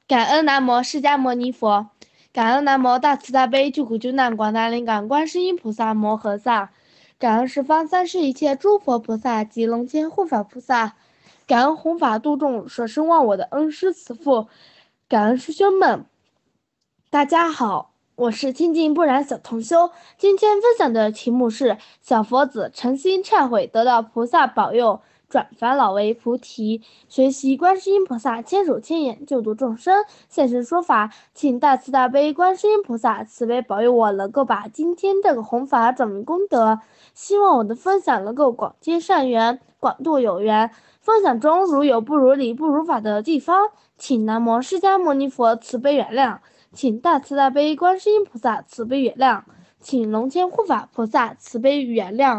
感恩南无释迦牟尼佛，感恩南无大慈大悲救苦救难广大灵感观世音菩萨摩诃萨，感恩十方三世一切诸佛菩萨及龙天护法菩萨，感恩弘法度众舍身忘我的恩师慈父，感恩师兄们。大家好，我是清净不染小同修。今天分享的题目是小佛子诚心忏悔，得到菩萨保佑，转烦恼为菩提。学习观世音菩萨千手千眼救度众生，现身说法，请大慈大悲观世音菩萨慈悲保佑我能够把今天这个弘法转为功德。希望我的分享能够广结善缘，广度有缘。分享中如有不如理、不如法的地方，请南无释迦牟尼佛慈悲原谅。请大慈大悲观世音菩萨慈悲原谅，请龙天护法菩萨慈悲原谅，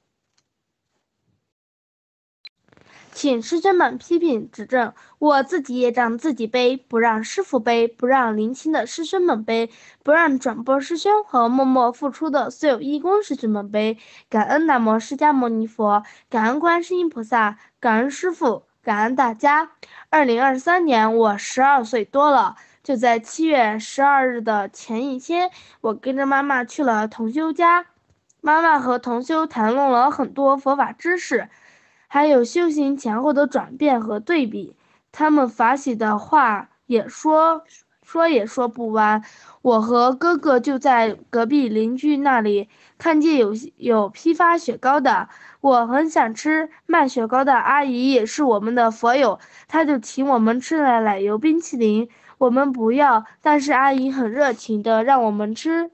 请师兄们批评指正，我自己业障自己背，不让师父背，不让临亲的师兄们背，不让转播师兄和默默付出的所有义工师兄们背。感恩南无释迦牟尼佛，感恩观世音菩萨，感恩师父，感恩大家。2023年我12岁多了。就在7月12日的前一天，我跟着妈妈去了同修家。妈妈和同修谈论了很多佛法知识，还有修行前后的转变和对比。他们法喜的话也说也说不完。我和哥哥就在隔壁邻居那里看见有批发雪糕的，我很想吃。卖雪糕的阿姨也是我们的佛友，她就请我们吃了奶油冰淇淋。我们不要，但是阿姨很热情的让我们吃。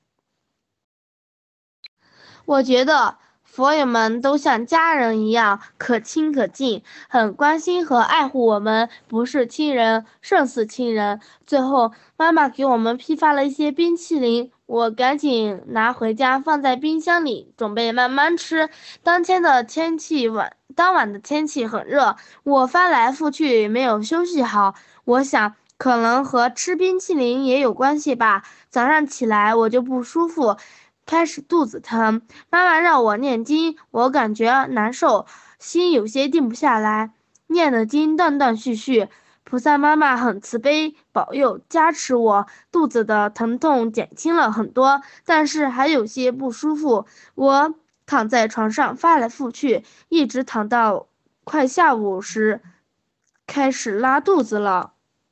我觉得佛友们都像家人一样可亲可敬，很关心和爱护我们，不是亲人胜似亲人。最后妈妈给我们批发了一些冰淇淋，我赶紧拿回家放在冰箱里，准备慢慢吃。当晚的天气很热，我翻来覆去没有休息好，我想可能和吃冰淇淋也有关系吧。早上起来我就不舒服，开始肚子疼。妈妈让我念经，我感觉难受，心有些定不下来，念的经断断续续。菩萨妈妈很慈悲，保佑加持我，肚子的疼痛减轻了很多，但是还有些不舒服。我躺在床上翻来覆去，一直躺到快下午时，开始拉肚子了。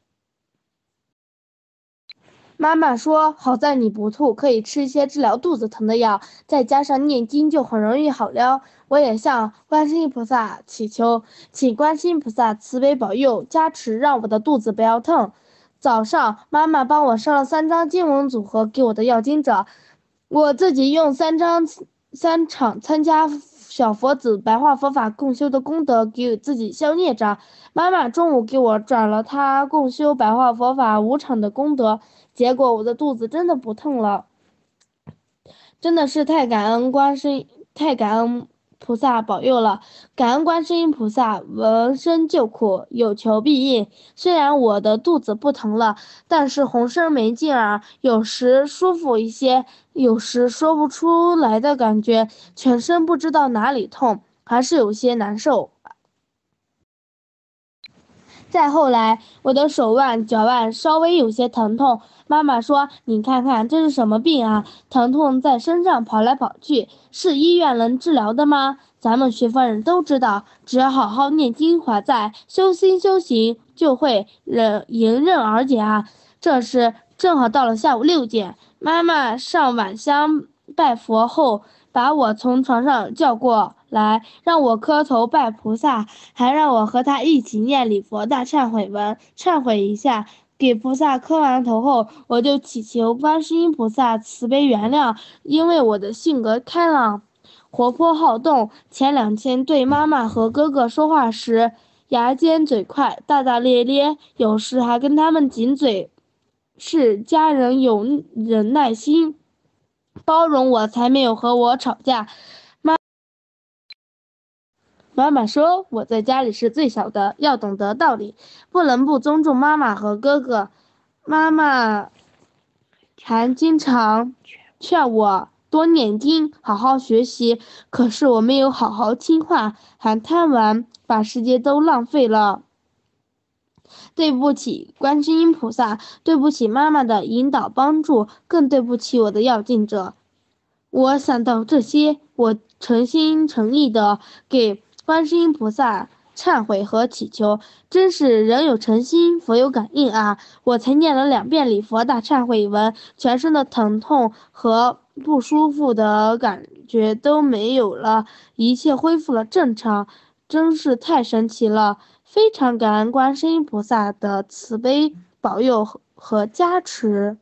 妈妈说，好在你不吐，可以吃一些治疗肚子疼的药，再加上念经就很容易好了。我也向观世音菩萨祈求，请观世音菩萨慈悲保佑加持，让我的肚子不要疼。早上妈妈帮我烧了3张经文组合给我的要经者，我自己用3场参加小佛子白话佛法共修的功德给自己消孽障。妈妈中午给我转了她共修白话佛法5场的功德，结果我的肚子真的不痛了。真的是太感恩菩萨保佑了，感恩观世音菩萨闻声救苦，有求必应。虽然我的肚子不疼了，但是浑身没劲儿，有时舒服一些，有时说不出来的感觉，全身不知道哪里痛，还是有些难受。再后来，我的手腕、脚腕稍微有些疼痛，妈妈说：“你看看这是什么病啊？疼痛在身上跑来跑去，是医院能治疗的吗？咱们学佛人都知道，只要好好念经还债，修心修行，就会迎刃而解啊！”这时正好到了下午6点，妈妈上晚香拜佛后，把我从床上叫过来，让我磕头拜菩萨，还让我和他一起念礼佛大忏悔文，忏悔一下。给菩萨磕完头后，我就祈求观世音菩萨慈悲原谅，因为我的性格开朗、活泼好动，前2天对妈妈和哥哥说话时，牙尖嘴快、大大咧咧，有时还跟他们紧嘴。是家人有忍耐心，包容我，才没有和我吵架。妈妈说我在家里是最小的，要懂得道理，不能不尊重妈妈和哥哥。妈妈还经常劝我多念经，好好学习，可是我没有好好听话，还贪玩，把时间都浪费了。 对不起观世音菩萨，对不起妈妈的引导帮助，更对不起我的要经者。我想到这些，我诚心诚意地给观世音菩萨忏悔和祈求，真是人有诚心，佛有感应啊！我才念了2遍礼佛大忏悔文，全身的疼痛和不舒服的感觉都没有了，一切恢复了正常，真是太神奇了！非常感恩观世音菩萨的慈悲保佑和加持。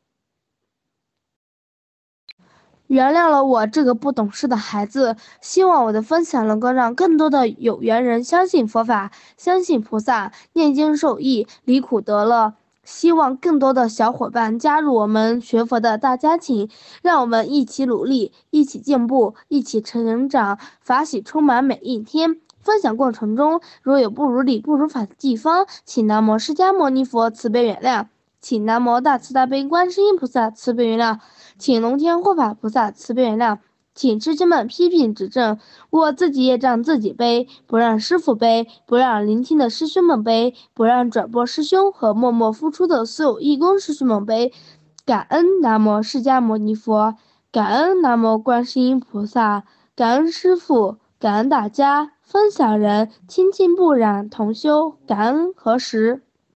原谅了我这个不懂事的孩子，希望我的分享能够让更多的有缘人相信佛法，相信菩萨，念经受益，离苦得乐。希望更多的小伙伴加入我们学佛的大家庭，让我们一起努力，一起进步，一起成长，法喜充满每一天。分享过程中，若有不如理、不如法的地方，请南无释迦牟尼佛慈悲原谅，请南无大慈大悲观世音菩萨慈悲原谅。请龙天护法菩萨慈悲原谅，请师兄们批评指正，我自己业障自己背，不让师父背，不让聆听的师兄们背，不让转播师兄和默默付出的所有义工师兄们背。感恩南无释迦牟尼佛，感恩南无观世音菩萨，感恩师父，感恩大家分享人清净不染同修，感恩何时。